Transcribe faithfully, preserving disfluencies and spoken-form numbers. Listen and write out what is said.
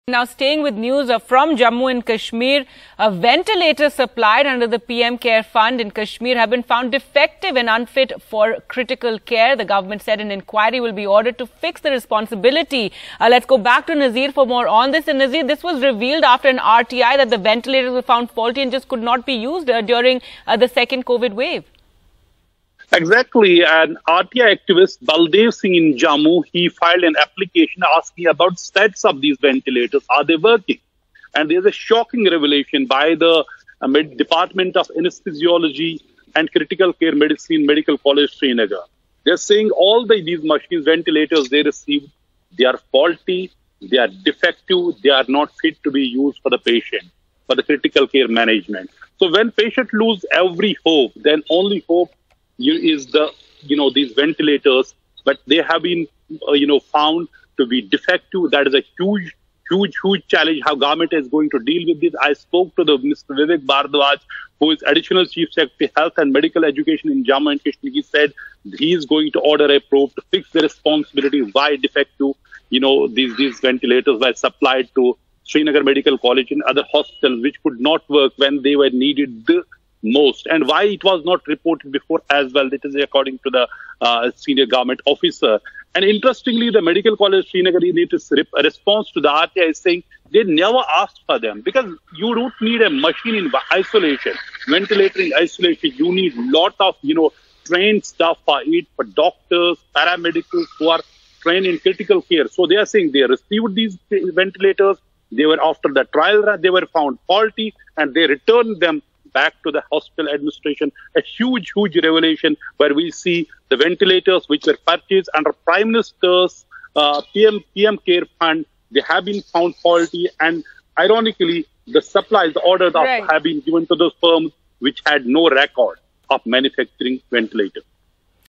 Now staying with news uh, from Jammu and Kashmir, uh, ventilators supplied under the P M Care Fund in Kashmir have been found defective and unfit for critical care. The government said an inquiry will be ordered to fix the responsibility. Uh, let's go back to Nazir for more on this. And Nazir, this was revealed after an R T I that the ventilators were found faulty and just could not be used uh, during uh, the second COVID wave. Exactly. An R T I activist, Baldev Singh in Jammu, he filed an application asking about stats of these ventilators. Are they working? And there's a shocking revelation by the uh, Med Department of Anesthesiology and Critical Care Medicine, Medical College, Srinagar. They're saying all the, these machines, ventilators they received, they are faulty, they are defective, they are not fit to be used for the patient, for the critical care management. So when patients lose every hope, then only hope is the, you know, these ventilators, but they have been, uh, you know, found to be defective. That is a huge, huge, huge challenge how government is going to deal with this. I spoke to the Mister Vivek Bhardwaj, who is Additional Chief Secretary, Health and Medical Education in Jammu and Kashmir. He said he is going to order a probe to fix the responsibility why defective, you know, these, these ventilators were supplied to Srinagar Medical College and other hospitals which could not work when they were needed the most, and why it was not reported before as well. That is according to the uh, senior government officer. And interestingly, the Medical College Srinagar in its response to the R T I is saying they never asked for them, because you don't need a machine in isolation, ventilator in isolation. You need lot of, you know, trained staff for it, for doctors, paramedics who are trained in critical care. So they are saying they received these ventilators. They were, after the trial run, they were found faulty, and they returned them back to the hospital administration. A huge, huge revelation where we see the ventilators which were purchased under Prime Minister's uh, P M, P M Care Fund, they have been found faulty, and ironically, the supplies, the orders right. have been given to those firms which had no record of manufacturing ventilators.